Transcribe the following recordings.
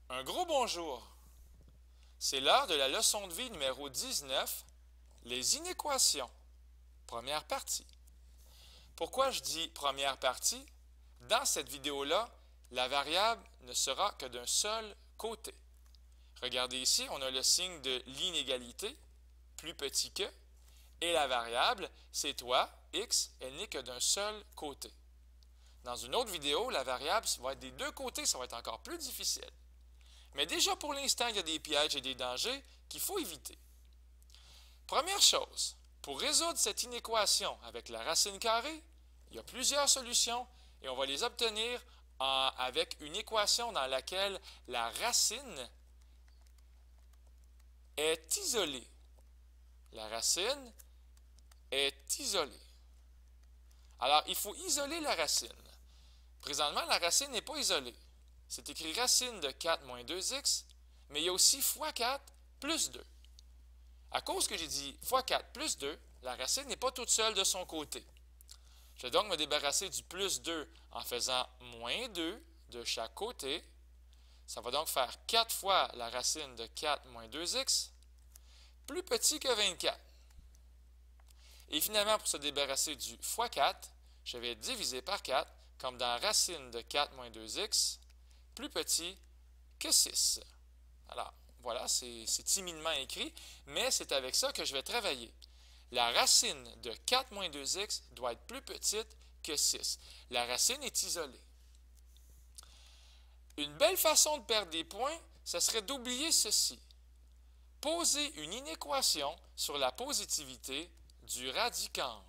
Un gros bonjour! C'est l'heure de la leçon de vie numéro 19, les inéquations. Première partie. Pourquoi je dis première partie? Dans cette vidéo-là, la variable ne sera que d'un seul côté. Regardez ici, on a le signe de l'inégalité, plus petit que, et la variable, c'est toi, x, elle n'est que d'un seul côté. Dans une autre vidéo, la variable va être des deux côtés, ça va être encore plus difficile. Mais déjà pour l'instant, il y a des pièges et des dangers qu'il faut éviter. Première chose, pour résoudre cette inéquation avec la racine carrée, il y a plusieurs solutions et on va les obtenir avec une équation dans laquelle la racine est isolée. La racine est isolée. Alors, il faut isoler la racine. Présentement, la racine n'est pas isolée. C'est écrit racine de 4 moins 2x, mais il y a aussi fois 4 plus 2. À cause que j'ai dit fois 4 plus 2, la racine n'est pas toute seule de son côté. Je vais donc me débarrasser du plus 2 en faisant moins 2 de chaque côté. Ça va donc faire 4 fois la racine de 4 moins 2x, plus petit que 24. Et finalement, pour se débarrasser du fois 4, je vais diviser par 4, comme dans racine de 4 moins 2x, plus petit que 6. Alors, voilà, c'est timidement écrit, mais c'est avec ça que je vais travailler. La racine de 4 moins 2x doit être plus petite que 6. La racine est isolée. Une belle façon de perdre des points, ce serait d'oublier ceci. Poser une inéquation sur la positivité du radicande.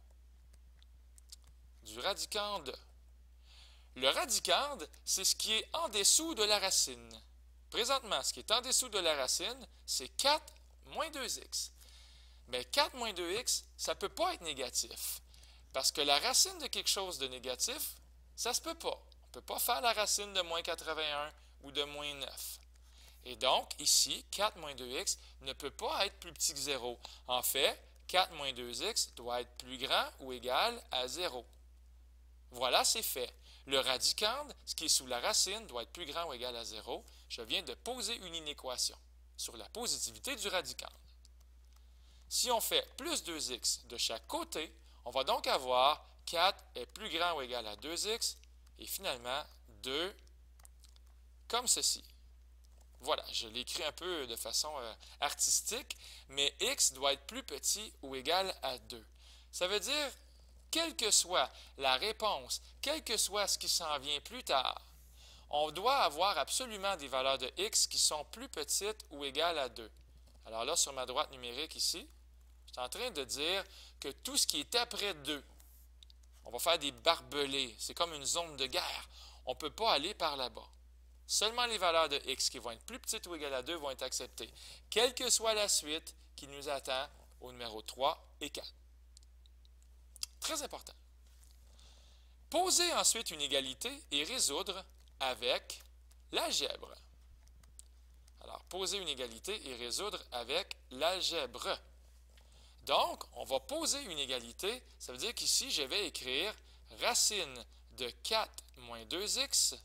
Du radicande. Le radicande, c'est ce qui est en dessous de la racine. Présentement, ce qui est en dessous de la racine, c'est 4 moins 2x. Mais 4 moins 2x, ça ne peut pas être négatif. Parce que la racine de quelque chose de négatif, ça ne se peut pas. On ne peut pas faire la racine de moins 81 ou de moins 9. Et donc, ici, 4 moins 2x ne peut pas être plus petit que 0. En fait, 4 moins 2x doit être plus grand ou égal à 0. Voilà, c'est fait. Le radicande, ce qui est sous la racine, doit être plus grand ou égal à 0. Je viens de poser une inéquation sur la positivité du radicande. Si on fait plus 2x de chaque côté, on va donc avoir 4 est plus grand ou égal à 2x et finalement 2 comme ceci. Voilà, je l'écris un peu de façon artistique, mais x doit être plus petit ou égal à 2. Ça veut dire, quelle que soit la réponse, quel que soit ce qui s'en vient plus tard, on doit avoir absolument des valeurs de x qui sont plus petites ou égales à 2. Alors là, sur ma droite numérique ici, je suis en train de dire que tout ce qui est après 2, on va faire des barbelés. C'est comme une zone de guerre. On ne peut pas aller par là-bas. Seulement les valeurs de x qui vont être plus petites ou égales à 2 vont être acceptées, quelle que soit la suite qui nous attend au numéro 3 et 4. Très important. Poser ensuite une égalité et résoudre avec l'algèbre. Alors, poser une égalité et résoudre avec l'algèbre. Donc, on va poser une égalité, ça veut dire qu'ici, je vais écrire racine de 4 moins 2x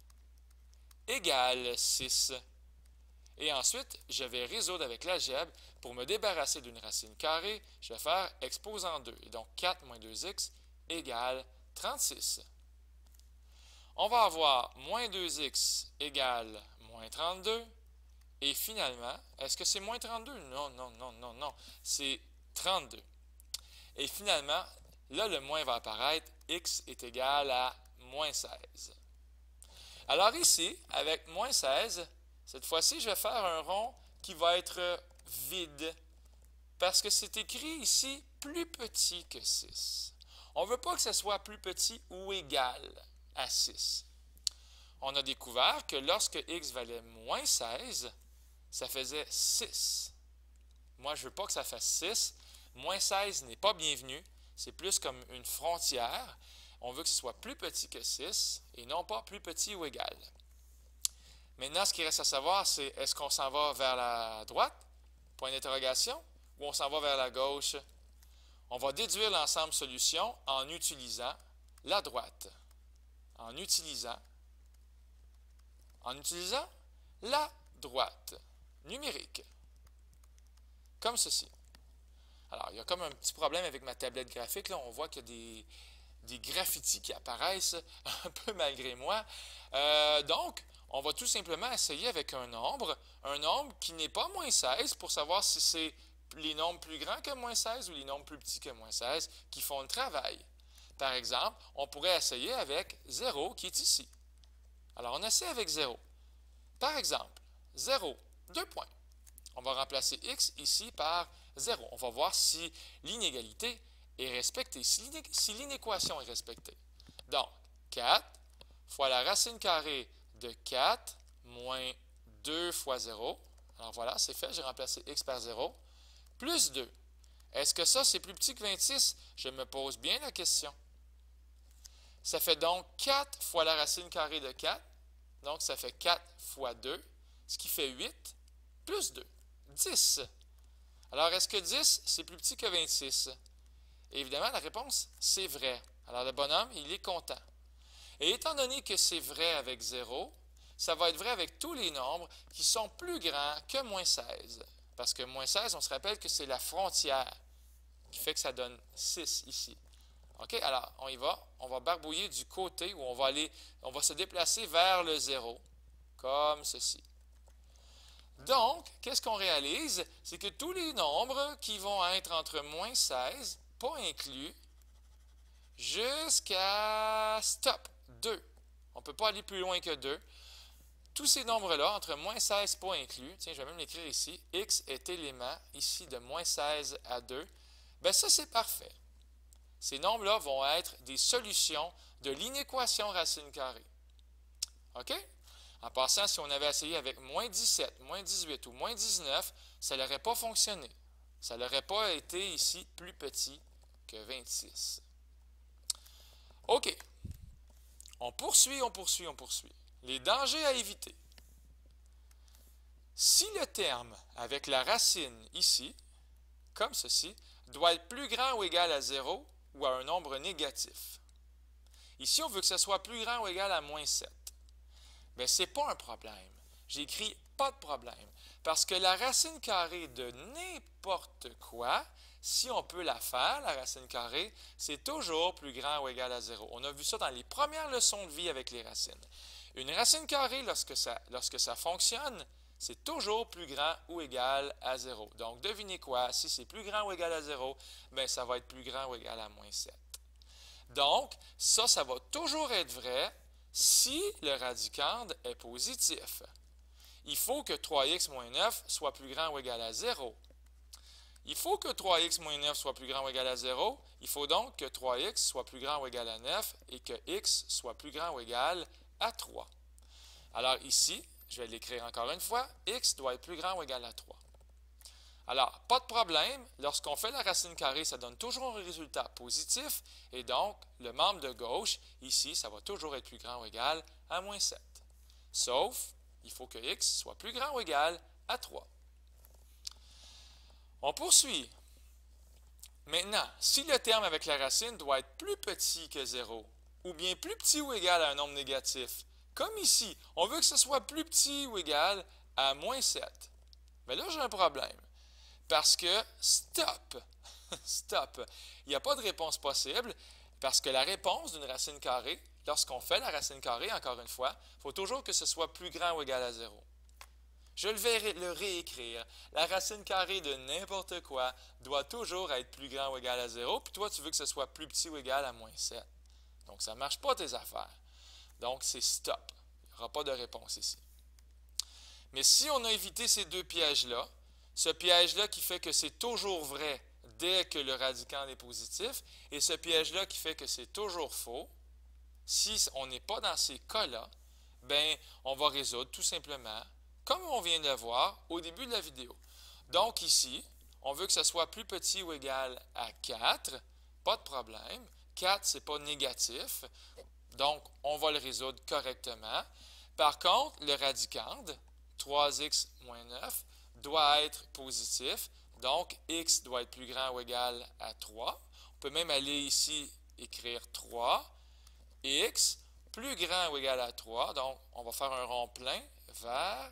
égale 6. Et ensuite, je vais résoudre avec l'algèbre. Pour me débarrasser d'une racine carrée, je vais faire exposant 2. Et donc, 4 moins 2x égale 36. On va avoir moins 2x égale moins 32. Et finalement, est-ce que c'est moins 32? Non, non, non, non, non. C'est 32. Et finalement, là, le moins va apparaître. X est égal à moins 16. Alors ici, avec moins 16, cette fois-ci, je vais faire un rond qui va être vide. Parce que c'est écrit ici plus petit que 6. On ne veut pas que ce soit plus petit ou égal à 6. On a découvert que lorsque x valait moins 16, ça faisait 6. Moi, je ne veux pas que ça fasse 6. Moins 16 n'est pas bienvenu. C'est plus comme une frontière. On veut que ce soit plus petit que 6 et non pas plus petit ou égal. Maintenant, ce qui reste à savoir, c'est est-ce qu'on s'en va vers la droite, point d'interrogation, ou on s'en va vers la gauche? On va déduire l'ensemble solution en utilisant la droite. En utilisant la droite numérique, comme ceci. Alors, il y a comme un petit problème avec ma tablette graphique. Là, on voit qu'il y a des graffitis qui apparaissent un peu malgré moi. Donc, on va tout simplement essayer avec un nombre qui n'est pas moins 16 pour savoir si c'est les nombres plus grands que moins 16 ou les nombres plus petits que moins 16 qui font le travail. Par exemple, on pourrait essayer avec 0 qui est ici. Alors, on essaie avec 0. Par exemple, 0, 2 points. On va remplacer x ici par 0. On va voir si l'inégalité est respectée, si l'inéquation est respectée. Donc, 4 fois la racine carrée de 4 moins 2 fois 0. Alors voilà, c'est fait, j'ai remplacé x par 0. Plus 2. Est-ce que ça, c'est plus petit que 26? Je me pose bien la question. Ça fait donc 4 fois la racine carrée de 4. Donc, ça fait 4 fois 2, ce qui fait 8, plus 2. 10. Alors, est-ce que 10, c'est plus petit que 26? Et évidemment, la réponse, c'est vrai. Alors, le bonhomme, il est content. Et étant donné que c'est vrai avec 0, ça va être vrai avec tous les nombres qui sont plus grands que moins 16. Parce que moins 16, on se rappelle que c'est la frontière qui fait que ça donne 6 ici. OK, alors, on y va. On va barbouiller du côté où on va se déplacer vers le 0, comme ceci. Donc, qu'est-ce qu'on réalise? C'est que tous les nombres qui vont être entre moins 16, pas inclus, jusqu'à stop, 2. On ne peut pas aller plus loin que 2. Tous ces nombres-là, entre moins 16 pas inclus, tiens, je vais même l'écrire ici, x est élément ici de moins 16 à 2, bien ça c'est parfait. Ces nombres-là vont être des solutions de l'inéquation racine carrée. OK? En passant, si on avait essayé avec moins 17, moins 18 ou moins 19, ça n'aurait pas fonctionné. Ça n'aurait pas été ici plus petit que 26. OK. On poursuit. Les dangers à éviter. Si le terme avec la racine ici, comme ceci, doit être plus grand ou égal à 0 ou à un nombre négatif. Ici, on veut que ce soit plus grand ou égal à moins 7. Bien, ce n'est pas un problème. J'ai écrit pas de problème. Parce que la racine carrée de n'importe quoi, si on peut la faire, la racine carrée, c'est toujours plus grand ou égal à 0. On a vu ça dans les premières leçons de vie avec les racines. Une racine carrée, lorsque ça fonctionne, c'est toujours plus grand ou égal à 0. Donc, devinez quoi? Si c'est plus grand ou égal à 0, bien, ça va être plus grand ou égal à moins 7. Donc, ça va toujours être vrai si le radicande est positif. Il faut que 3x moins 9 soit plus grand ou égal à 0. Il faut que 3x moins 9 soit plus grand ou égal à 0. Il faut donc que 3x soit plus grand ou égal à 9 et que x soit plus grand ou égal à 3. Alors ici, je vais l'écrire encore une fois, x doit être plus grand ou égal à 3. Alors, pas de problème, lorsqu'on fait la racine carrée, ça donne toujours un résultat positif, et donc, le membre de gauche, ici, ça va toujours être plus grand ou égal à moins 7. Sauf, il faut que x soit plus grand ou égal à 3. On poursuit. Maintenant, si le terme avec la racine doit être plus petit que 0, ou bien plus petit ou égal à un nombre négatif, comme ici, on veut que ce soit plus petit ou égal à moins 7. Mais là, j'ai un problème. Parce que, stop, il n'y a pas de réponse possible, parce que la réponse d'une racine carrée, lorsqu'on fait la racine carrée, encore une fois, il faut toujours que ce soit plus grand ou égal à 0. Je vais le réécrire. La racine carrée de n'importe quoi doit toujours être plus grand ou égal à 0, puis toi, tu veux que ce soit plus petit ou égal à moins 7. Donc, ça ne marche pas tes affaires. Donc, c'est stop. Il n'y aura pas de réponse ici. Mais si on a évité ces deux pièges-là, ce piège-là qui fait que c'est toujours vrai dès que le radicand est positif, et ce piège-là qui fait que c'est toujours faux, si on n'est pas dans ces cas-là, bien, on va résoudre tout simplement, comme on vient de le voir au début de la vidéo. Donc ici, on veut que ce soit plus petit ou égal à 4, pas de problème. 4, ce n'est pas négatif, donc on va le résoudre correctement. Par contre, le radicande, 3x moins 9, doit être positif, donc x doit être plus grand ou égal à 3. On peut même aller ici écrire 3, x plus grand ou égal à 3, donc on va faire un rond plein vers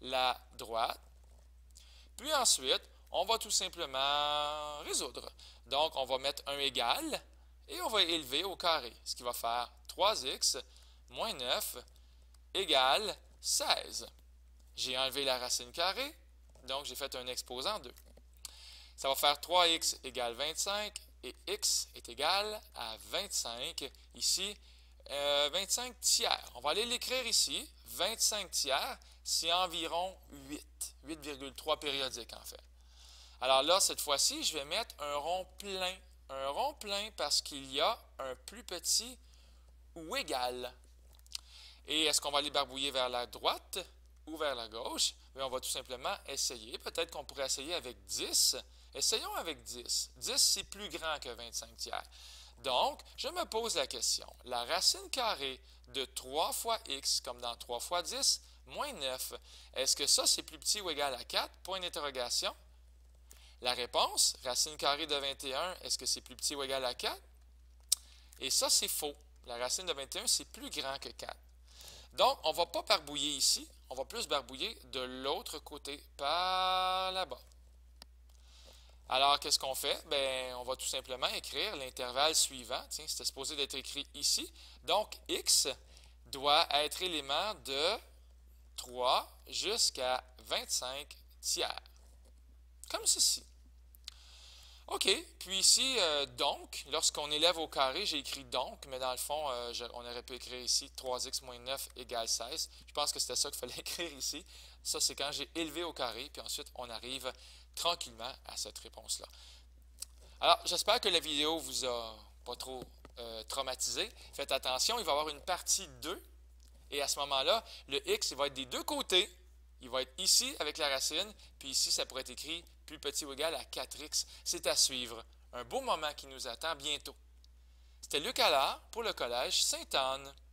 la droite. Puis ensuite, on va tout simplement résoudre. Donc, on va mettre un égal et on va élever au carré, ce qui va faire 3x moins 9 égale 16. J'ai enlevé la racine carrée, donc j'ai fait un exposant 2. Ça va faire 3x égale 25 et x est égal à 25. Ici, 25 tiers. On va aller l'écrire ici. 25 tiers, c'est environ 8. 8,3 périodiques en fait. Alors là, cette fois-ci, je vais mettre un rond plein. Un rond plein parce qu'il y a un plus petit ou égal. Et est-ce qu'on va aller barbouiller vers la droite ou vers la gauche? Bien, on va tout simplement essayer. Peut-être qu'on pourrait essayer avec 10. Essayons avec 10. 10, c'est plus grand que 25 tiers. Donc, je me pose la question. La racine carrée de 3 fois x, comme dans 3 fois 10, moins 9, est-ce que ça, c'est plus petit ou égal à 4? Point d'interrogation. La réponse, racine carrée de 21, est-ce que c'est plus petit ou égal à 4? Et ça, c'est faux. La racine de 21, c'est plus grand que 4. Donc, on ne va pas barbouiller ici, on va plus barbouiller de l'autre côté, par là-bas. Alors, qu'est-ce qu'on fait? Bien, on va tout simplement écrire l'intervalle suivant. Tiens, c'était supposé d'être écrit ici. Donc, x doit être élément de 3 jusqu'à 25 tiers. Comme ceci. OK, puis ici, donc, lorsqu'on élève au carré, j'ai écrit donc, mais dans le fond, on aurait pu écrire ici 3x moins 9 égale 16. Je pense que c'était ça qu'il fallait écrire ici. Ça, c'est quand j'ai élevé au carré, puis ensuite, on arrive tranquillement à cette réponse-là. Alors, j'espère que la vidéo vous a pas trop traumatisé. Faites attention, il va y avoir une partie 2, et à ce moment-là, le x, il va être des deux côtés. Il va être ici avec la racine, puis ici, ça pourrait être écrit plus petit ou égal à 4x. C'est à suivre. Un beau moment qui nous attend bientôt. C'était Luc Allard pour le Collège Sainte-Anne.